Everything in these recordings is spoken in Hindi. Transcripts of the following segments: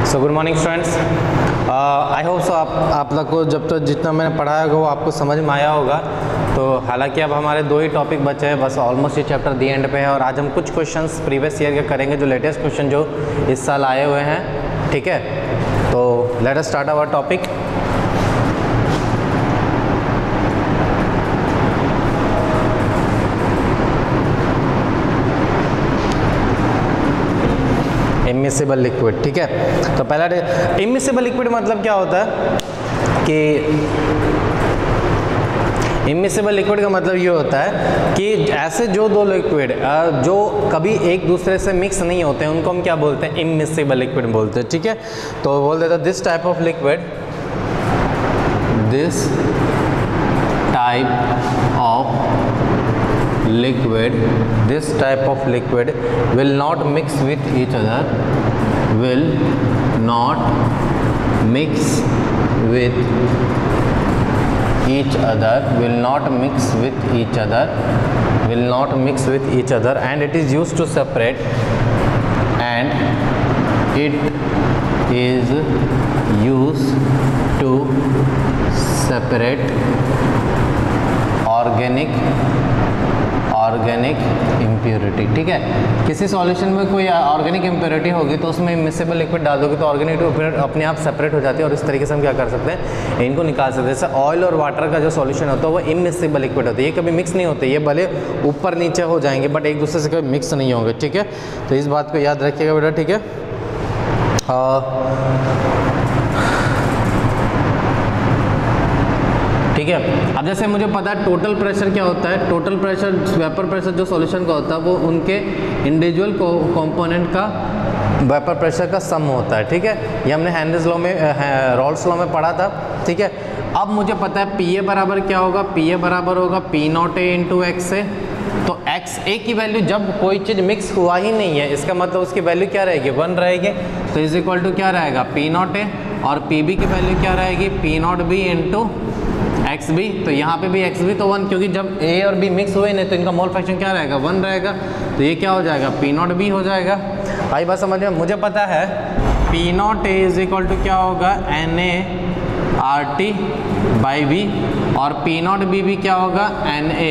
So good morning students, I hope so आप लोग को जब तक जितना मैंने पढ़ाया होगा वो आपको समझ में आया होगा। तो हालांकि अब हमारे दो ही टॉपिक बचे हैं, बस ऑलमोस्ट ये चैप्टर दी एंड पे है। और आज हम कुछ क्वेश्चंस प्रीवियस ईयर के करेंगे, जो लेटेस्ट क्वेश्चन जो इस साल आए हुए हैं। ठीक है, तो let us start our topic. Immiscible liquid. ठीक है, तो पहला इमिसिबल लिक्विड मतलब क्या होता है कि इमिसिबल लिक्विड का मतलब ये होता है कि ऐसे जो दो लिक्विड जो कभी एक दूसरे से मिक्स नहीं होते हैं उनको हम क्या बोलते हैं, इमिसिबल लिक्विड बोलते हैं। ठीक है, तो बोल देता this type of liquid, this type of liquid, this type of liquid will not mix with each other, will not mix with each other, will not mix with each other, will not mix with each other, and it is used to separate, and it is used to separate organic impurity. ठीक है, किसी सॉल्यूशन में कोई ऑर्गेनिक इम्प्योरिटी होगी तो उसमें इमिसिबल लिक्विड डाल दोगे तो ऑर्गेनिक इम्प्योरिटी अपने आप सेपरेट हो जाती है, और इस तरीके से हम क्या कर सकते हैं, इनको निकाल सकते हैं। जैसे ऑयल और वाटर का जो सॉल्यूशन होता है वो इमिसिबल लिक्विड होता है, ये कभी मिक्स नहीं होते, ये भले ऊपर नीचे हो जाएंगे बट एक दूसरे से कभी मिक्स नहीं होंगे। ठीक है, तो इस बात को याद रखिएगा बेटा। ठीक है, ठीक है, अब जैसे मुझे पता है टोटल प्रेशर क्या होता है, टोटल प्रेशर वेपर प्रेशर जो सॉल्यूशन का होता है वो उनके इंडिविजुअल कंपोनेंट का वेपर प्रेशर का सम होता है। ठीक है, ये हमने हेनरीज लॉ में रॉल्स लॉ में पढ़ा था। ठीक है, अब मुझे पता है पी ए बराबर क्या होगा, पी ए बराबर होगा P not A into X A. तो एक्स ए की वैल्यू जब कोई चीज़ मिक्स हुआ ही नहीं है, इसका मतलब उसकी वैल्यू क्या रहेगी, 1 रहेगी। तो इज इक्वल टू क्या रहेगा, पी नॉट ए, और पी बी की वैल्यू क्या रहेगी, P not B into X B. तो यहाँ पे भी एक्स बी तो 1, क्योंकि जब ए और बी मिक्स हुए नहीं तो इनका मोल फ्रैक्शन क्या रहेगा, 1 रहेगा। तो ये क्या हो जाएगा, पी नॉट बी हो जाएगा। आई बात समझ में, मुझे पता है P not A is equal to क्या होगा, N A R T by B, और पी नॉट बी भी क्या होगा, N A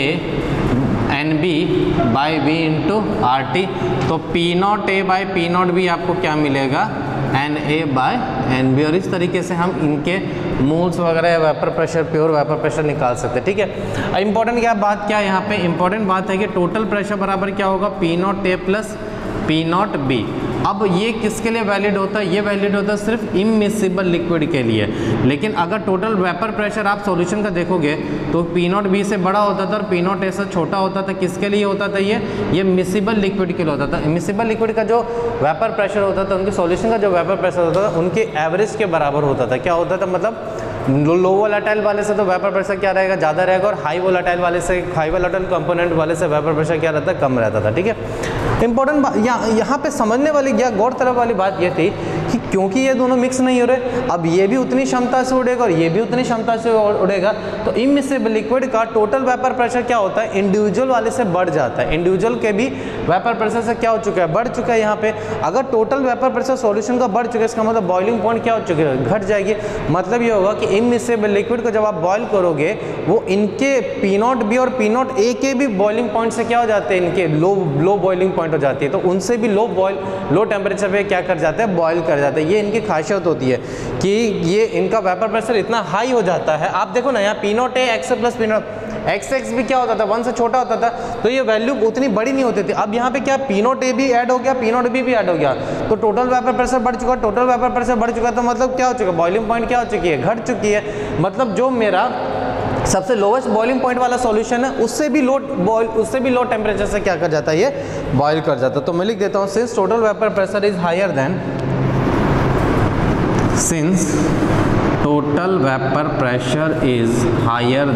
N B by B into R T. तो P not A by P not B आपको क्या मिलेगा, N A by N B. और इस तरीके से हम इनके मोल्स वगैरह vapour pressure, pure vapour pressure निकाल सकते हैं। ठीक है, इंपॉर्टेंट क्या बात, क्या यहाँ पे इंपॉर्टेंट बात है कि टोटल प्रेशर बराबर क्या होगा, P not A plus P not B. अब ये किसके लिए वैलिड होता है, ये वैलिड होता है सिर्फ इमिसिबल लिक्विड के लिए। लेकिन अगर टोटल वेपर प्रेशर आप सॉल्यूशन का देखोगे तो पी नॉट बी से बड़ा होता था और पी नॉट ए से छोटा होता था। किसके लिए होता था, ये मिसिबल लिक्विड के लिए होता था। मिसिबल लिक्विड का जो वेपर प्रेशर होता था, उनके सॉल्यूशन का जो वेपर प्रेशर होता था उनके एवरेज के बराबर होता था। क्या होता था, मतलब लो वोलेटाइल वाले से तो वेपर प्रेशर क्या रहेगा, ज़्यादा रहेगा, और हाई वोलेटाइल वाले से, हाई वोलेटाइल कंपोनेंट वाले से वेपर प्रेशर क्या रहता है, कम रहता था। ठीक है, इंपॉर्टेंट बात यहाँ पे समझने वाली या गौरतलब वाली बात ये थी कि क्योंकि ये दोनों मिक्स नहीं हो रहे, अब ये भी उतनी क्षमता से उड़ेगा और ये भी उतनी क्षमता से उड़ेगा, तो इमिसिबल लिक्विड का टोटल वेपर प्रेशर क्या होता है, इंडिविजुअल वाले से बढ़ जाता है। इंडिविजुअल के भी वेपर प्रेशर से क्या हो चुका है, बढ़ चुका है। यहाँ पे अगर टोटल वेपर प्रेशर सॉल्यूशन का बढ़ चुका है, इसका मतलब बॉइलिंग पॉइंट क्या हो चुका है, घट जाएगी। मतलब ये होगा कि इमिसिबल लिक्विड को जब आप बॉयल करोगे वो इनके पी नॉट बी और पी नॉट ए के भी बॉइलिंग पॉइंट से क्या हो जाते हैं, इनके लो बॉइलिंग पॉइंट हो जाती है, तो उनसे भी लो टेम्परेचर पे क्या कर जाते हैं, बॉयल कर जाते हैं। ये इनकी खासियत होती है कि ये इनका वेपर प्रेशर इतना हाई हो जाता है। आप देखो ना, यहाँ P not A X plus P not X भी क्या होता था, 1 से छोटा होता था, तो ये वैल्यू उतनी बड़ी नहीं होती थी। अब यहाँ पे क्या, पी नॉट ए भी ऐड हो गया, पी नॉट बी भी ऐड हो गया, तो टोटल वेपर प्रेशर बढ़ चुका। टोटल वेपर प्रेशर बढ़ चुका तो मतलब क्या हो चुका, बॉइलिंग पॉइंट क्या हो चुकी है, घट चुकी है। मतलब जो मेरा सबसे लोवेस्ट बॉइलिंग पॉइंट वाला सॉल्यूशन है उससे भी लो टेम्परेचर से क्या कर जाता है, ये बॉयल कर जाता है। तो मैं लिख देता हूँ, since total vapour pressure is higher than, since total vapour pressure is higher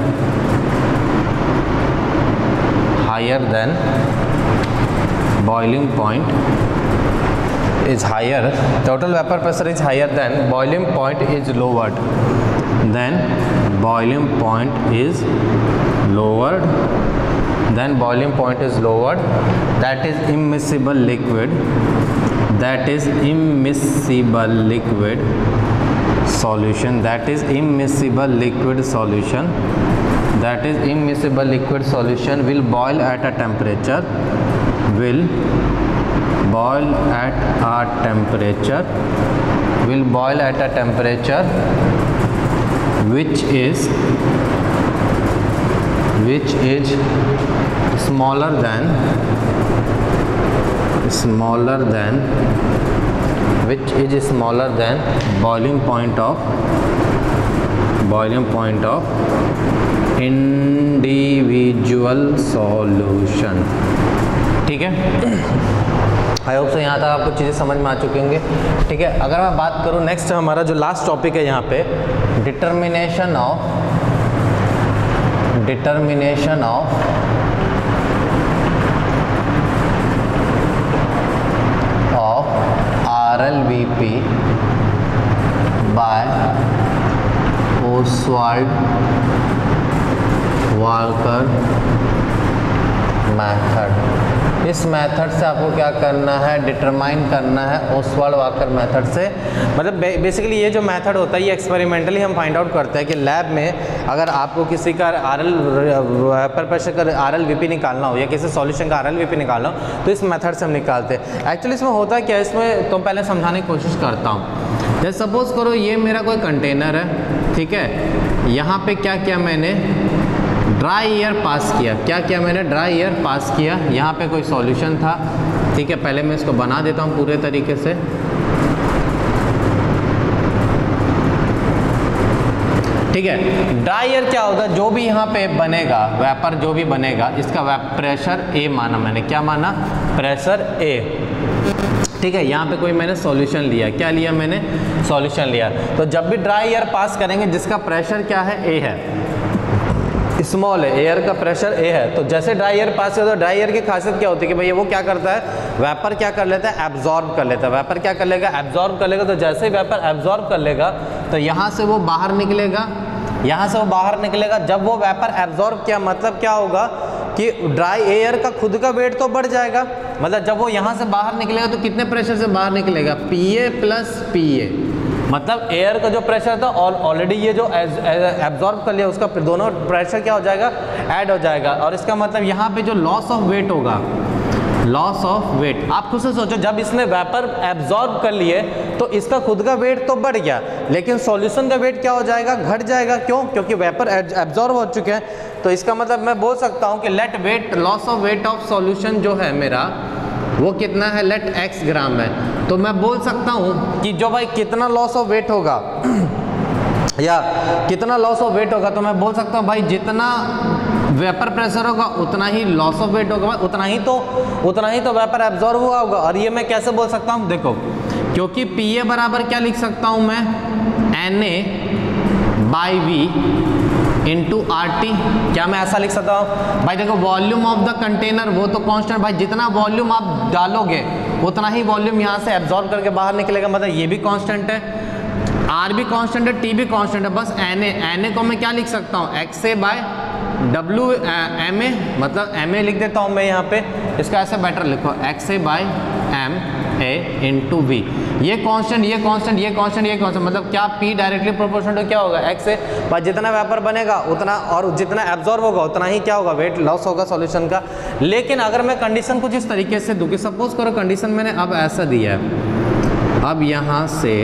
than boiling point is higher, total vapor pressure is higher than boiling point is lowered, then boiling point is lowered, that is immiscible liquid that is immiscible liquid solution, that is immiscible liquid solution, that is immiscible liquid solution will boil at a temperature, will boil at a temperature, will boil at a temperature which is smaller than which is smaller than boiling point of individual solution। ठीक है, आई होप सो यहाँ तक आपको चीज़ें समझ में आ चुकी होंगी। ठीक है, अगर मैं बात करूँ नेक्स्ट हमारा जो लास्ट टॉपिक है यहाँ पे, determination of RLVP by Oswald Walker method. इस मेथड से आपको क्या करना है, डिटरमाइन करना है ओसवाल्ड वाकर मेथड से। मतलब बेसिकली ये जो मेथड होता है ये एक्सपेरिमेंटली हम फाइंड आउट करते हैं कि लैब में अगर आपको किसी का वेपर प्रेशर का RLVP निकालना हो या किसी सॉल्यूशन का RLVP निकालना हो तो इस मेथड से हम निकालते हैं। एक्चुअली इसमें होता क्या है, इसमें तो पहले समझाने की कोशिश करता हूँ। जैसे सपोज करो ये मेरा कोई कंटेनर है, ठीक है, यहाँ पे क्या किया मैंने, ड्राई एयर पास किया। क्या किया मैंने, ड्राई एयर पास किया। यहाँ पे कोई सॉल्यूशन था, ठीक है, पहले मैं इसको बना देता हूँ पूरे तरीके से। ठीक है, ड्राई एयर क्या होगा, जो भी यहाँ पे बनेगा वेपर, जो भी बनेगा इसका प्रेशर A माना मैंने। क्या माना, प्रेशर A। ठीक है, यहाँ पे कोई मैंने सॉल्यूशन लिया। क्या लिया मैंने, सॉल्यूशन लिया। तो जब भी ड्राई एयर पास करेंगे जिसका प्रेशर क्या है, A है, स्मॉल है, एयर का प्रेशर A है। तो जैसे ड्राई एयर पास होता है, ड्राई एयर की खासियत क्या होती है कि भैया वो क्या करता है, वेपर क्या कर लेता है, एब्जॉर्ब कर लेता है। वेपर क्या कर लेगा, एब्जॉर्ब कर लेगा। तो जैसे ही वेपर एब्जॉर्ब कर लेगा तो यहाँ से वो बाहर निकलेगा, यहाँ से वो बाहर निकलेगा। जब वो वेपर एब्जॉर्ब किया मतलब क्या होगा कि ड्राई एयर का खुद का वेट तो बढ़ जाएगा। मतलब जब वो यहाँ से बाहर निकलेगा तो कितने प्रेशर से बाहर निकलेगा, PA प्लस PA। मतलब एयर का जो प्रेशर था ऑलरेडी ये जो एब्जॉर्ब कर लिया उसका दोनों प्रेशर क्या हो जाएगा, ऐड हो जाएगा। और इसका मतलब यहाँ पे जो लॉस ऑफ वेट होगा, लॉस ऑफ वेट, आप खुद से सोचो, जब इसने वेपर एब्जॉर्ब कर लिए तो इसका खुद का वेट तो बढ़ गया, लेकिन सॉल्यूशन का वेट क्या हो जाएगा, घट जाएगा। क्यों, क्योंकि वेपर एब्जॉर्ब हो चुके हैं। तो इसका मतलब मैं बोल सकता हूँ कि let weight, loss of weight of solution जो है मेरा वो कितना है, लेट x ग्राम है। तो मैं बोल सकता हूँ कि जो भाई कितना लॉस ऑफ वेट होगा या कितना लॉस ऑफ वेट होगा, तो मैं बोल सकता हूँ भाई जितना वेपर प्रेशर होगा उतना ही लॉस ऑफ वेट होगा, उतना ही तो वेपर एब्जॉर्ब हुआ होगा। और ये मैं कैसे बोल सकता हूँ, देखो, क्योंकि PA बराबर क्या लिख सकता हूँ मैं, NA/V इंटू RT। क्या मैं ऐसा लिख सकता हूँ भाई, देखो वॉल्यूम ऑफ द कंटेनर वो तो कांस्टेंट, भाई जितना वॉल्यूम आप डालोगे उतना ही वॉल्यूम यहाँ से एब्जॉर्ब करके बाहर निकलेगा। मतलब ये भी कांस्टेंट है, R भी कांस्टेंट है, T भी कांस्टेंट है। बस NA को मैं क्या लिख सकता हूँ, XA/WMA, मतलब MA लिख देता हूँ मैं यहाँ पे। इसका ऐसे बेटर लिखो, XA/MA इंटू V। ये कांस्टेंट, ये कांस्टेंट, ये कांस्टेंट, ये कांस्टेंट, मतलब क्या P डायरेक्टली प्रोपोर्शनल टू क्या होगा, XA। पर जितना वेपर बनेगा उतना, और जितना एब्जॉर्ब होगा उतना ही क्या होगा, वेट लॉस होगा सॉल्यूशन का। लेकिन अगर मैं कंडीशन कुछ इस तरीके से दूँ कि सपोज करो कंडीशन मैंने अब ऐसा दिया है, अब यहाँ से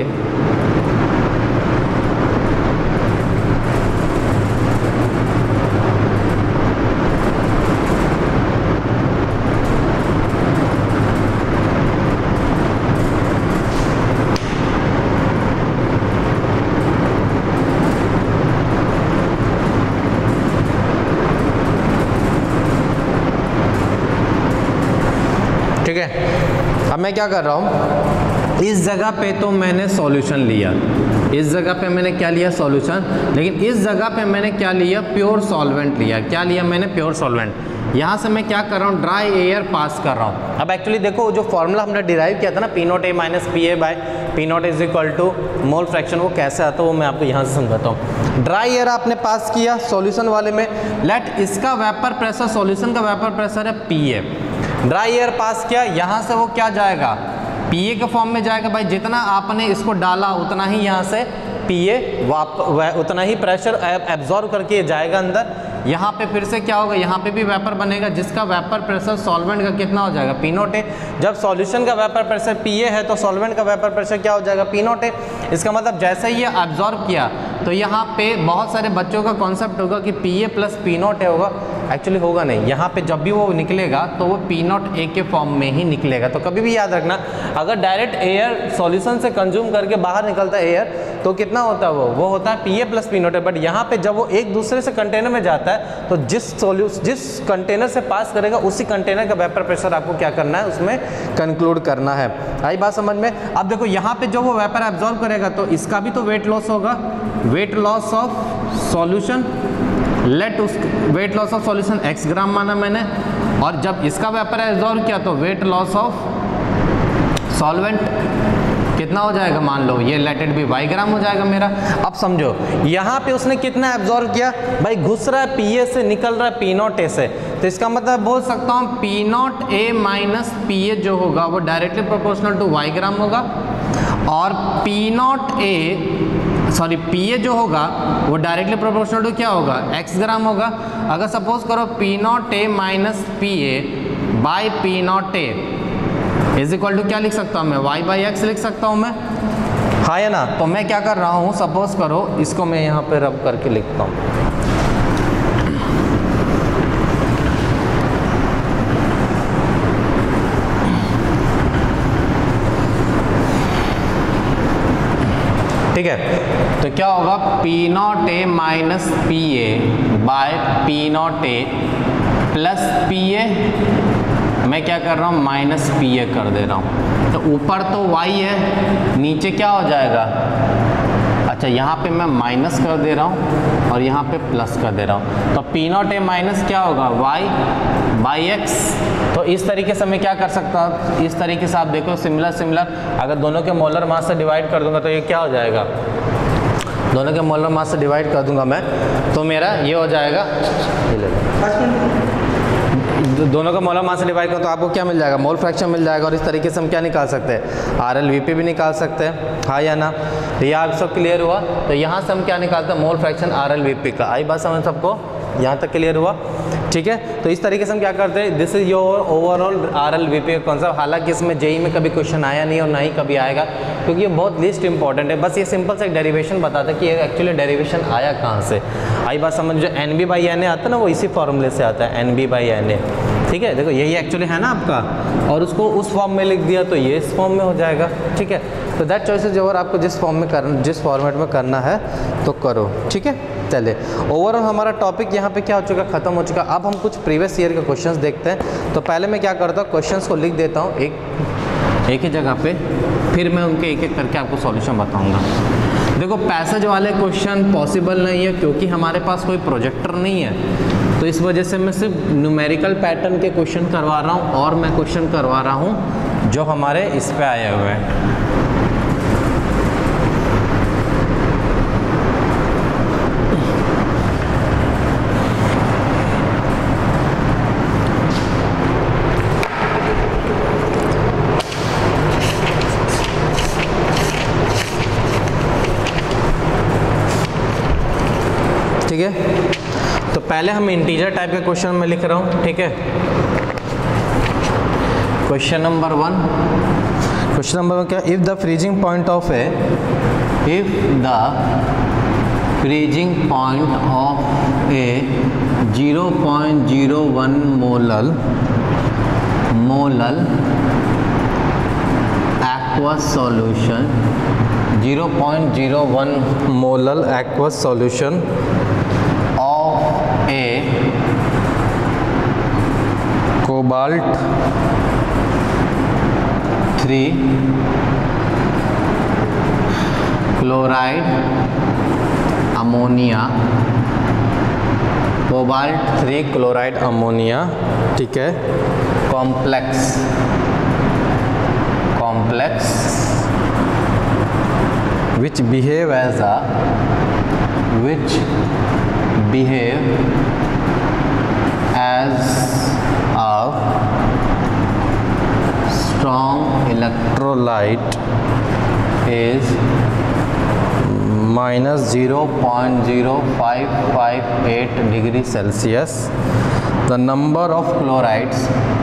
ठीक है, अब मैं क्या कर रहा हूँ, इस जगह पे तो मैंने सॉल्यूशन लिया, इस जगह पे मैंने क्या लिया, सॉल्यूशन, लेकिन इस जगह पे मैंने क्या लिया, प्योर सॉल्वेंट लिया। क्या लिया मैंने, प्योर सॉल्वेंट। यहाँ से मैं क्या कर रहा हूँ, ड्राई एयर पास कर रहा हूँ। अब एक्चुअली देखो जो फॉर्मूला हमने डिराइव किया था ना, P0A minus PA by P0 is equal to mole fraction, वो कैसे आता है वो मैं आपको यहाँ से समझाता हूँ। ड्राई एयर आपने पास किया सॉल्यूशन वाले में, लेट इसका वेपर प्रेशर, सॉल्यूशन का वेपर प्रेशर है PA। ड्राई एयर पास किया, यहाँ से वो क्या जाएगा, PA के फॉर्म में जाएगा भाई, जितना आपने इसको डाला उतना ही यहाँ से PA उतना ही प्रेशर एब्जॉर्ब करके जाएगा अंदर। यहाँ पे फिर से क्या होगा, यहाँ पे भी वेपर बनेगा जिसका वेपर प्रेशर सॉल्वेंट का कितना हो जाएगा, P नॉट है। जब सॉल्यूशन का वेपर प्रेशर PA है तो सॉल्वेंट का वेपर प्रेशर क्या हो जाएगा, P नॉट है। इसका मतलब जैसे ही ये एब्जॉर्ब किया तो यहाँ पे बहुत सारे बच्चों का कॉन्सेप्ट होगा कि PA प्लस P नॉट है होगा, एक्चुअली होगा नहीं। यहाँ पे जब भी वो निकलेगा तो वो P नॉट A के फॉर्म में ही निकलेगा। तो कभी भी याद रखना, अगर डायरेक्ट एयर सॉल्यूशन से कंज्यूम करके बाहर निकलता है एयर तो कितना होता है, वो होता है PA प्लस P नॉट है। बट यहाँ पे जब वो एक दूसरे से कंटेनर में जाता है तो जिस कंटेनर से पास करेगा उसी कंटेनर का वेपर प्रेशर आपको क्या करना है, उसमें कंक्लूड करना है। आई बात समझ में। अब देखो यहाँ पे जो वो वेपर एब्जॉर्ब करेगा तो इसका भी तो वेट लॉस होगा, weight loss of solution. Let उस weight loss of solution x gram माना मैंने, और जब इसका वेपर एब्जॉर्ब किया तो वेट लॉस ऑफ सॉल्वेंट कितना हो जाएगा, मान लो ये let it be y gram हो जाएगा मेरा। अब समझो यहाँ पे उसने कितना एब्जॉर्ब किया भाई, घुस रहा है PA से, निकल रहा है P नॉट A से, तो इसका मतलब बोल सकता हूँ P not A minus PA जो होगा वो directly proportional to y gram होगा, और PA जो होगा वो डायरेक्टली प्रोपोर्शनल टू क्या होगा, x ग्राम होगा। अगर सपोज करो P not A minus PA by P not A is equal to क्या लिख सकता हूँ मैं, y बाई एक्स लिख सकता हूँ मैं, हाँ या ना। तो मैं क्या कर रहा हूँ, सपोज करो इसको मैं यहाँ पे रब करके लिखता हूँ। ठीक है, तो क्या होगा P not A minus PA by P not A plus PA, मैं क्या कर रहा हूँ माइनस PA कर दे रहा हूँ। तो ऊपर तो y है, नीचे क्या हो जाएगा, अच्छा यहाँ पे मैं माइनस कर दे रहा हूँ और यहाँ पे प्लस कर दे रहा हूँ। तो P नॉट A माइनस क्या होगा y बाई एक्स। तो इस तरीके से मैं क्या कर सकता हूँ, इस तरीके से आप देखो सिमिलर अगर दोनों के मोलर मास से डिवाइड कर दूंगा तो ये क्या हो जाएगा, दोनों के मोलर मास से डिवाइड कर दूंगा मैं तो मेरा ये हो जाएगा, दोनों का मोलर मास से डिवाइड करो तो आपको क्या मिल जाएगा, मोल फ्रैक्शन मिल जाएगा। और इस तरीके से हम क्या निकाल सकते हैं, RLVP भी निकाल सकते हैं, हाँ या ना। तो ये आप सब क्लियर हुआ। तो यहाँ से हम क्या निकालते हैं, मोल फ्रैक्शन RLVP का। आई बात समझ सबको, यहाँ तक क्लियर हुआ, ठीक है। तो इस तरीके से हम क्या करते हैं, this is your overall RLVP का कॉन्सेप्ट। हालांकि इसमें जेई में कभी क्वेश्चन आया नहीं और ना ही कभी आएगा, क्योंकि ये बहुत लीस्ट इंपॉर्टेंट है। बस ये सिंपल से एक डेरिवेशन बताता है कि ये एक्चुअली डेरिवेशन आया कहाँ से। आई बात समझ, जो NB/NA आता है ना वो इसी फॉर्मूले से आता है, NB/NA, ठीक है। देखो यही एक्चुअली है ना आपका, और उसको उस फॉर्म में लिख दिया तो ये इस फॉर्म में हो जाएगा, ठीक है। तो दैट चॉइसेस जो आपको जिस फॉर्मेट में करना है तो करो, ठीक है। चलिए ओवरऑल हमारा टॉपिक यहाँ पे क्या हो चुका, खत्म हो चुका। अब हम कुछ प्रीवियस ईयर के क्वेश्चंस देखते हैं। तो पहले मैं क्या करता हूँ, क्वेश्चंस को लिख देता हूँ एक ही जगह पे, फिर मैं उनके एक एक करके आपको सॉल्यूशन बताऊँगा। देखो पैसेज वाले क्वेश्चन पॉसिबल नहीं है क्योंकि हमारे पास कोई प्रोजेक्टर नहीं है, तो इस वजह से मैं सिर्फ न्यूमेरिकल पैटर्न के क्वेश्चन करवा रहा हूँ, और मैं क्वेश्चन करवा रहा हूँ जो हमारे इस पे आए हुए हैं। ठीक है, तो पहले हम इंटीजर टाइप के क्वेश्चन में लिख रहा हूँ, ठीक है। क्वेश्चन नंबर 1 क्या, if the freezing point of a a 0.01 molal aqueous solution 0.01 molal aqueous solution a cobalt 3 chloride ammonia, cobalt 3 chloride ammonia, ठीक है, complex which behave as a strong electrolyte is minus 0.0558 degree Celsius. The number of chlorides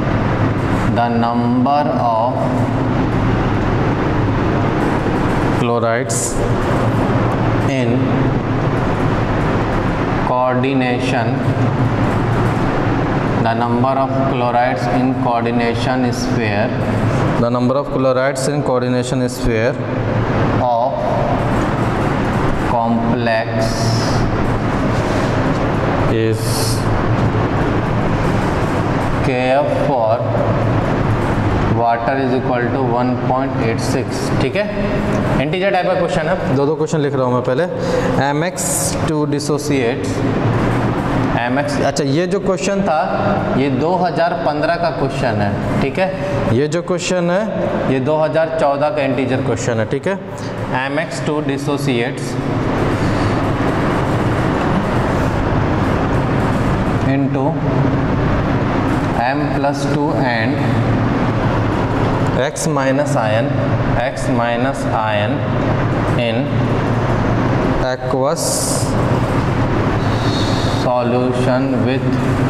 in coordination, the number of chlorides in coordination sphere, the number of chlorides in coordination sphere of complex is Kf for water is equal to 1.86। ठीक है, इंटीजर टाइप का क्वेश्चन है, दो क्वेश्चन लिख रहा हूँ मैं पहले। mx टू डिसोसिएट mx, अच्छा ये जो क्वेश्चन था ये 2015 का क्वेश्चन है। ठीक है, ये जो क्वेश्चन है ये 2014 का इंटीजर क्वेश्चन है। ठीक है, mx two dissociates into m+2 and x minus ion in aqueous solution with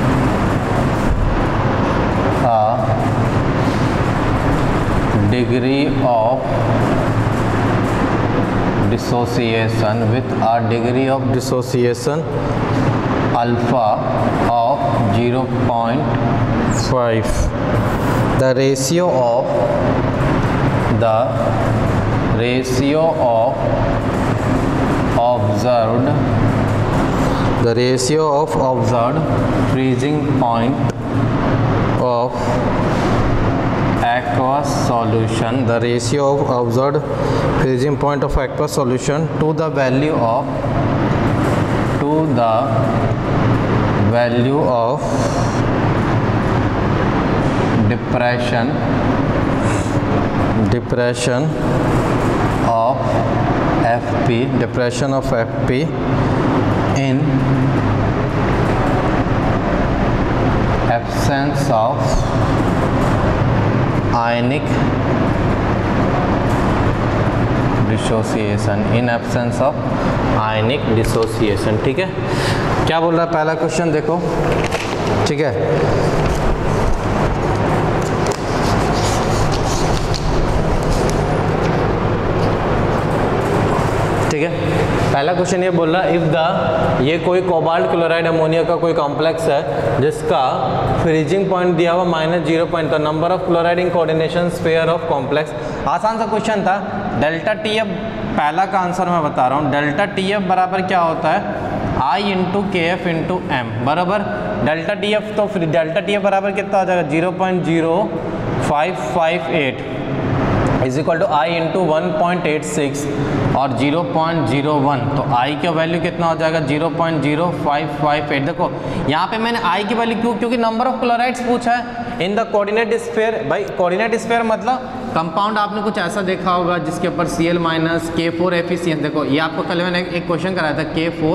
a degree of dissociation alpha of 0.5. The ratio of observed freezing point of aqueous solution, to the value of depression of Fp in absence of ionic dissociation। ठीक है, क्या बोल रहा है पहला क्वेश्चन देखो। ठीक है, ठीक है, पहला क्वेश्चन ये बोल रहा है इफ ये कोई कोबाल्ट क्लोराइड अमोनिया का कोई कॉम्प्लेक्स है जिसका फ्रीजिंग पॉइंट दिया हुआ -0. तो number of chloride in coordination sphere of complex. आसान सा क्वेश्चन था। डेल्टा टीएफ पहला का आंसर मैं बता रहा हूँ। डेल्टा टीएफ बराबर क्या होता है, I into K F into M बराबर डेल्टा टीएफ। तो फिर डेल्टा टीएफ बराबर कितना हो जाएगा 0.0558 is equal to I into 1.86 और 0.01। तो आई का वैल्यू कितना हो जाएगा 0.0558। देखो यहाँ पे मैंने आई की वैल्यू क्योंकि नंबर ऑफ क्लोराइड्स पूछा है इन द कोऑर्डिनेट स्फीयर। भाई कोऑर्डिनेट स्फीयर मतलब कंपाउंड आपने कुछ ऐसा देखा होगा जिसके ऊपर Cl- K4FeCN। देखो ये आपको कल मैंने एक क्वेश्चन कराया था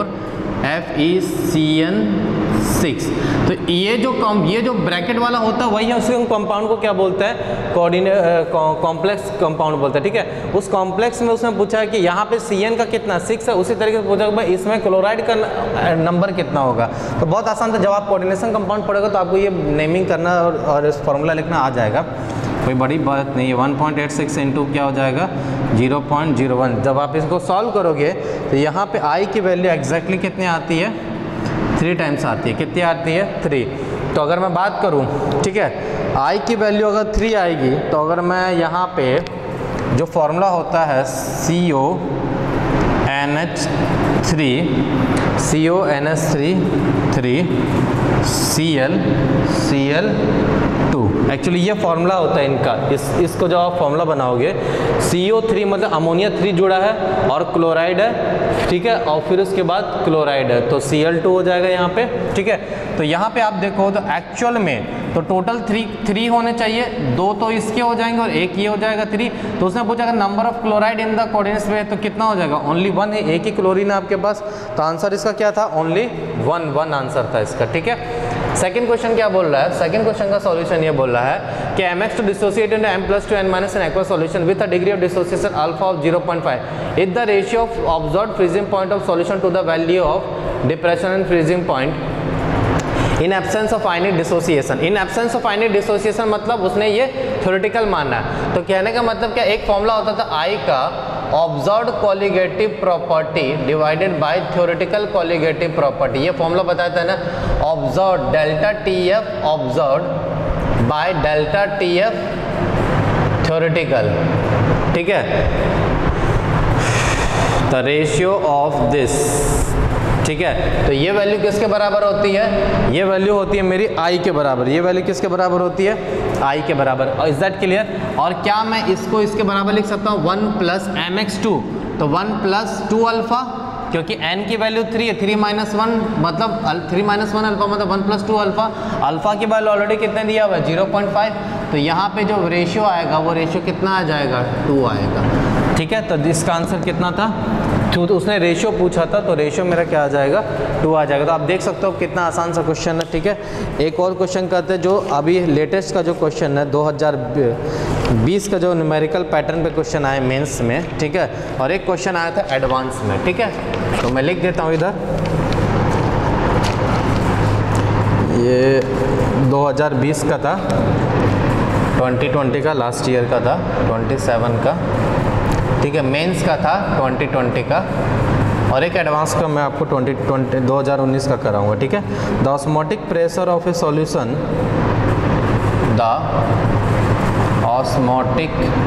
K4FeCN6। तो ये जो ब्रैकेट वाला होता है वही है, उसी कंपाउंड को क्या बोलते हैं, कॉम्प्लेक्स कंपाउंड बोलते हैं। ठीक है, उस कॉम्प्लेक्स में उसने पूछा है कि यहाँ पे Cn का कितना 6 है, उसी तरीके से पूछा कि भाई इसमें क्लोराइड का नंबर कितना होगा। तो बहुत आसान था, जब आप कोऑर्डिनेशन कंपाउंड पढ़ेगा तो आपको ये नेमिंग करना और फॉर्मूला लिखना आ जाएगा, कोई बड़ी बात नहीं है। 1.86 इंटू क्या हो जाएगा 0.01। जब आप इसको सॉल्व करोगे तो यहाँ पे आई की वैल्यू एग्जैक्टली कितनी आती है, 3 टाइम्स आती है। कितनी आती है 3। तो अगर मैं बात करूँ, ठीक है, आई की वैल्यू अगर 3 आएगी तो अगर मैं यहाँ पे जो फॉर्मूला होता है CONH3 Cl2। एक्चुअली ये फॉर्मूला होता है इनका। इसको जब आप फॉर्मूला बनाओगे CO3 मतलब अमोनिया 3 जुड़ा है और क्लोराइड है, ठीक है, और फिर उसके बाद क्लोराइड है तो Cl2 हो जाएगा यहाँ पे। ठीक है, तो यहाँ पे आप देखो तो एक्चुअल में तो टोटल 3 होने चाहिए, 2 तो इसके हो जाएंगे और 1 ये हो जाएगा 3। तो उसने पूछा अगर number of chloride in the coordinates में तो कितना हो जाएगा, ओनली 1 है, एक ही क्लोरीन है आपके पास। तो आंसर इसका क्या था, ओनली 1 आंसर था इसका। ठीक है, सेकंड क्वेश्चन क्या बोल रहा है, सेकंड क्वेश्चन का सॉल्यूशन ये बोल रहा है कि mx2 dissociate into m+2 n minus an aqueous solution with a degree of dissociation alpha of 0.5 is the ratio of observed freezing point of solution to the value of depression and freezing point in absence of finite dissociation. In absence of finite dissociation मतलब उसने ये थ्योरेटिकल माना है। तो कहने का मतलब क्या, एक फॉर्मूला होता था I का observed colligative property divided by theoretical colligative property. ये फॉर्मूला बताया था ना, observed delta TF observed by delta TF theoretical, ठीक है। द रेशियो ऑफ दिस, ठीक है। तो ये वैल्यू किसके बराबर होती है, ये वैल्यू होती है मेरी I के बराबर। ये वैल्यू किसके बराबर होती है, I के बराबर। और इज दैट क्लियर। और क्या मैं इसको इसके बराबर लिख सकता हूँ 1 + mx2, तो 1 + 2 अल्फा, क्योंकि n की वैल्यू 3 है, 3 - 1 मतलब 3 - 1 अल्फा मतलब 1 + 2 अल्फा। अल्फा की वैल्यू ऑलरेडी कितने दिया हुआ है 0.5, तो यहाँ पे जो रेशियो आएगा वो रेशियो कितना आ जाएगा 2 आएगा, ठीक है। तो इसका आंसर कितना था, तो उसने रेशियो पूछा था, तो रेशियो मेरा क्या आ जाएगा 2 आ जाएगा। तो आप देख सकते हो कितना आसान सा क्वेश्चन है, ठीक है। एक और क्वेश्चन करते हैं जो अभी लेटेस्ट का जो क्वेश्चन है 2020 का जो न्यूमेरिकल पैटर्न पे क्वेश्चन आया मेंस में, ठीक है। और एक क्वेश्चन आया था एडवांस में, ठीक है। तो मैं लिख देता हूँ इधर, ये 2020 का था, 2020 का लास्ट ईयर का था, 27 का, ठीक है। मेंस का था 2020 का, और एक एडवांस का मैं आपको 2019 का कराऊंगा, ठीक है। The osmotic pressure of a solution, the osmotic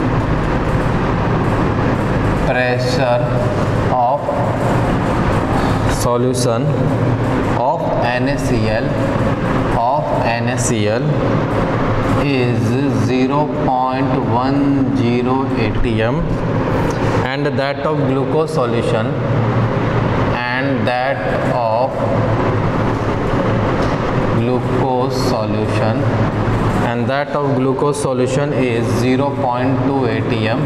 pressure of solution of NaCl is 0.10 atm and that of glucose solution is 0.2 atm.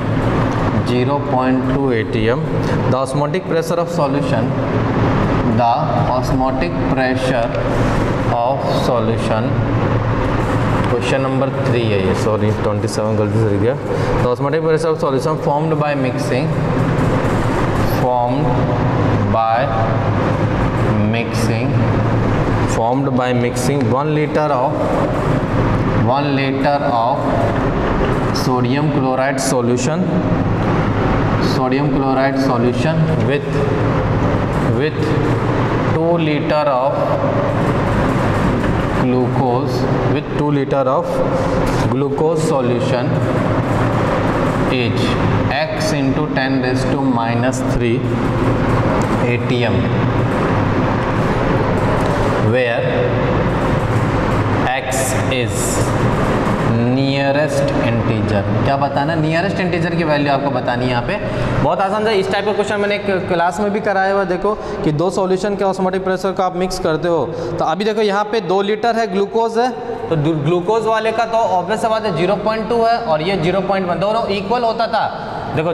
The osmotic pressure of solution, question number 3 है ये, सॉरी 27 गलती से लिख गया। The osmotic pressure of solution formed by mixing 1 liter of sodium chloride solution with 2 liter of glucose solution is x into 10⁻³ atm, where x is nearest integer. क्या बताना, नियरेस्ट इंटीजर की वैल्यू आपको बतानी है यहाँ पे। बहुत आसान है। इस टाइप का क्वेश्चन मैंने एक क्लास में भी कराया हुआ। देखो कि 2 सॉल्यूशन के ऑस्मोटिक प्रेशर का आप मिक्स करते हो, तो अभी देखो यहाँ पे 2 लीटर है ग्लूकोज है, तो ग्लूकोज वाले का तो ऑब्वियस बात है 0.2 है और ये 0.1, दोनों इक्वल होता था। देखो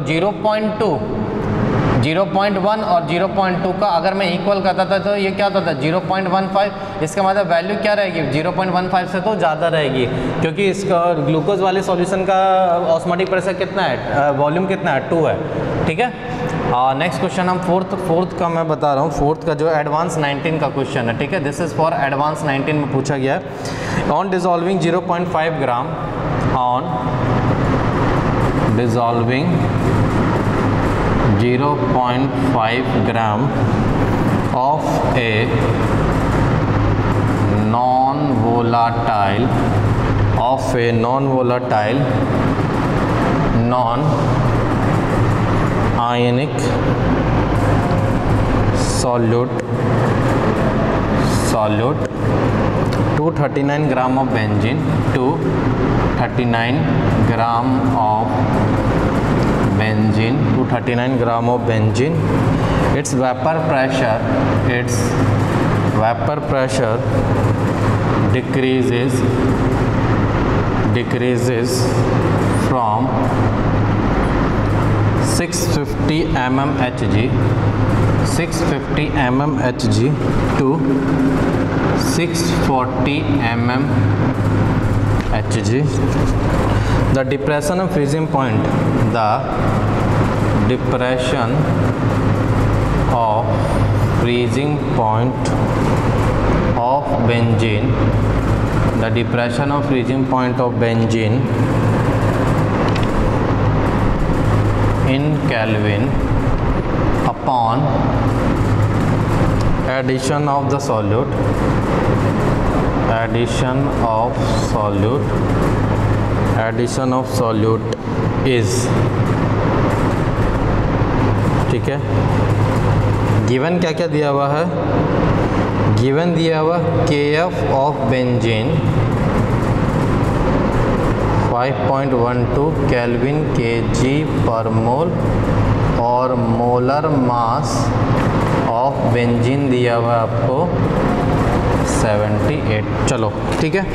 0.1 और 0.2 का अगर मैं इक्वल करता था तो ये क्या होता था 0.15। इसका मतलब वैल्यू क्या रहेगी 0.15 से तो ज़्यादा रहेगी, क्योंकि इसका ग्लूकोज वाले सॉल्यूशन का ऑस्मोटिक प्रेशर कितना है, वॉल्यूम कितना है 2 है, ठीक है। और नेक्स्ट क्वेश्चन हम फोर्थ का मैं बता रहा हूँ। फोर्थ का जो एडवांस 19 का क्वेश्चन है, ठीक है। दिस इज़ फॉर एडवांस 19 में पूछा गया है। On dissolving 0.5 gram on dissolving 0.5 gram of a non-volatile non-ionic solute 239 gram of benzene, 239 gram of benzene, its vapor pressure decreases from 650 mmHg to 640 mmHg Hg, the depression of freezing point, the depression of freezing point of benzene, the depression of freezing point of benzene in Kelvin upon addition of the solute, addition of solute is, ठीक है। गिवन क्या क्या दिया हुआ है, गिवन दिया हुआ Kf of benzene 5.12 kelvin kg per मोल और मोलर मास ऑफ बेंजीन दिया हुआ आपको 78। चलो ठीक है,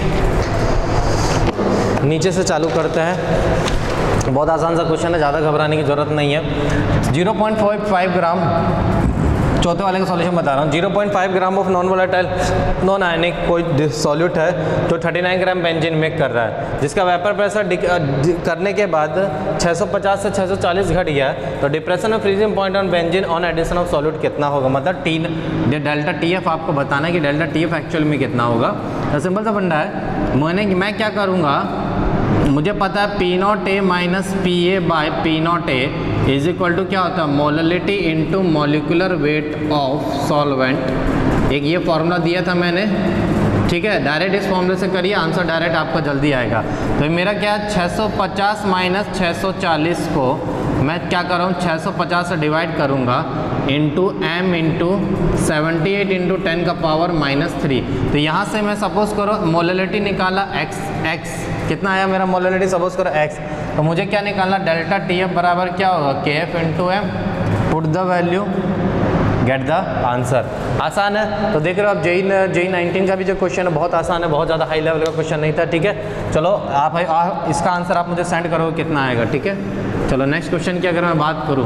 नीचे से चालू करते हैं। बहुत आसान सा क्वेश्चन है, ज़्यादा घबराने की ज़रूरत नहीं है। 0.5 ग्राम, चौथे वाले का सॉल्यूशन बता रहा हूँ। 0.5 gram of non volatile non ionic कोई सॉल्यूट है जो 39 ग्राम बेंजीन मेक कर रहा है, जिसका वेपर प्रेशर करने के बाद 650 से 640 घट गया, तो depression of freezing point on benzene on addition of solute कितना होगा। मतलब डेल्टा TF आपको बताना है कि डेल्टा TF एक्चुअल में कितना होगा। तो सिंपल सा फंडा है, मैं क्या करूँगा, मुझे पता है P0A minus PA by P0A is equal to क्या होता है, molality into molecular weight of solvent. एक ये फॉर्मूला दिया था मैंने, ठीक है। डायरेक्ट इस फॉर्मूले से करिए, आंसर डायरेक्ट आपका जल्दी आएगा। तो मेरा क्या है, 650 माइनस 640 को मैं क्या कर रहा हूँ, 650 से डिवाइड करूँगा इंटू m इंटू 78 इंटू 10 का पावर -3। तो यहाँ से मैं सपोज करो मोललिटी निकाला x कितना आया मेरा मोललिटी, सपोज करो x। तो मुझे क्या निकालना, डेल्टा TF बराबर क्या होगा, KF into m, put the value, get the answer. आसान है। तो देख रहे हो आप, JEE 19 का भी जो क्वेश्चन है बहुत आसान है, बहुत ज़्यादा हाई लेवल का क्वेश्चन नहीं था, ठीक है। चलो आप इसका आंसर आप मुझे सेंड करो कितना आएगा, ठीक है। चलो नेक्स्ट क्वेश्चन की अगर मैं बात करूँ,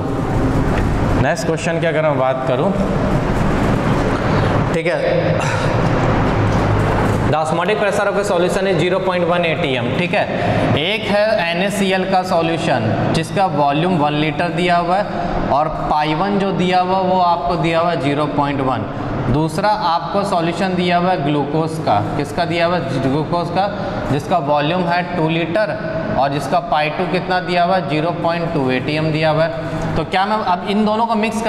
ठीक है। The osmotic pressure of a solution is 0.1 atm, ठीक है। एक है NaCl का सॉल्यूशन जिसका वॉल्यूम 1 लीटर दिया हुआ है और पाई1 जो दिया हुआ वो आपको दिया हुआ है 0.1। दूसरा आपको सॉल्यूशन दिया हुआ है ग्लूकोज का, किसका दिया हुआ है, ग्लूकोज का, जिसका वॉल्यूम है 2 लीटर और जिसका पाई2 कितना दिया हुआ है, 0.2 atm दिया हुआ है। तो क्या मैं अब इन दोनों को मिक्स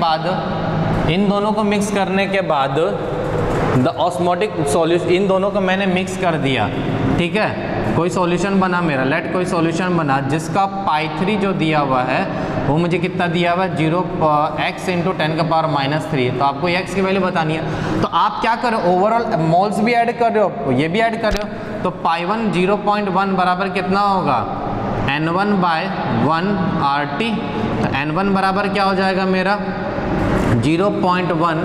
करने के बाद द ऑस्मोटिक सॉल्यूशन, इन दोनों को मैंने मिक्स कर दिया, ठीक है। कोई सॉल्यूशन बना मेरा, कोई सॉल्यूशन बना जिसका पाई3 जो दिया हुआ है वो मुझे कितना दिया हुआ है, 0x इंटू 10 का पावर -3। तो आपको x की वैल्यू बतानी है। तो आप क्या करो, ओवरऑल मोल्स भी ऐड कर रहे हो, ये भी ऐड कर रहे हो, तो पाई1 0.1 बराबर कितना होगा, N1 बाय 1 RT। तो N1 बराबर क्या हो जाएगा मेरा, 0.1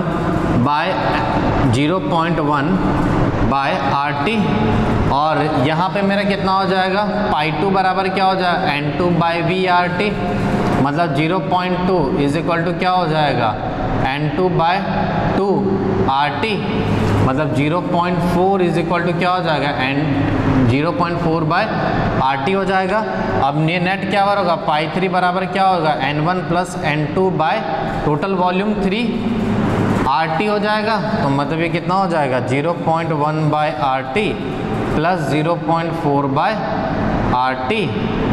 बाय RT, और यहाँ पे मेरा कितना हो जाएगा, पाई2 बराबर क्या हो जाएगा, N2 बाय V RT। मतलब 0.2 इज इक्वल टू क्या हो जाएगा, N2 बाय 2 RT। मतलब 0.4 इज इक्वल टू क्या हो जाएगा, 0.4 बाय RT हो जाएगा। अब ये नेट क्या होगा, पाई3 बराबर क्या होगा, N1 plus N2 by total volume 3 RT हो जाएगा। तो मतलब ये कितना हो जाएगा, 0.1 by RT plus 0.4 by RT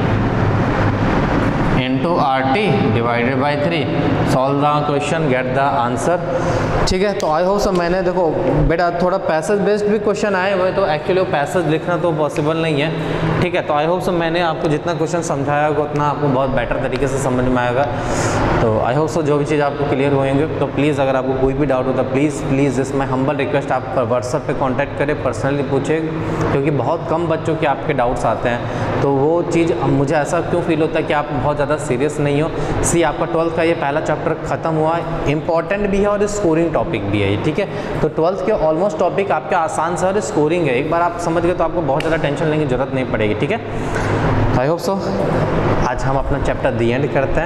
into RT divided by 3। Solve the question, get the answer, ठीक है। तो आई होप सब मैंने, देखो बेटा थोड़ा पैसेज बेस्ड भी क्वेश्चन आए हुए, तो एक्चुअली वो पैसेज लिखना तो पॉसिबल नहीं है, ठीक है। तो आई होप सब मैंने आपको जितना क्वेश्चन समझाया होगा उतना आपको बहुत बेटर तरीके से समझ में आएगा। तो आई होप सो जो भी चीज़ आपको क्लियर होंगे। तो प्लीज़ अगर आपको कोई भी डाउट होता है, please is my humble request, आप व्हाट्सएप पे कांटेक्ट करें, पर्सनली पूछें, क्योंकि बहुत कम बच्चों के आपके डाउट्स आते हैं। तो वो चीज़ मुझे ऐसा क्यों फील होता है कि आप बहुत ज़्यादा सीरियस नहीं हो। आपका 12th का ये पहला चैप्टर खत्म हुआ है, इंपॉर्टेंट भी है और स्कोरिंग टॉपिक भी है, ठीक है। तो 12th के ऑलमोस्ट टॉपिक आपके आसान से और स्कोरिंग है, एक बार आप समझ गए तो आपको बहुत ज़्यादा टेंशन लेने की जरूरत नहीं पड़ेगी, ठीक है। आई होप सो आज हम अपना चैप्टर दी एंड करते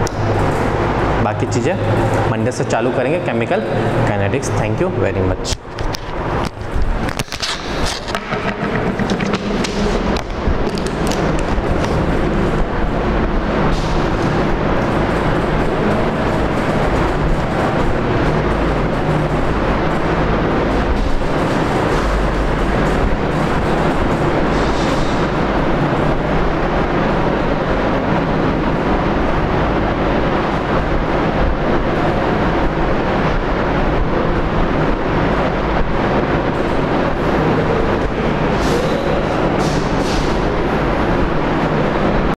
हैं, बाकी चीज़ें मंडे से चालू करेंगे, chemical kinetics. Thank you very much.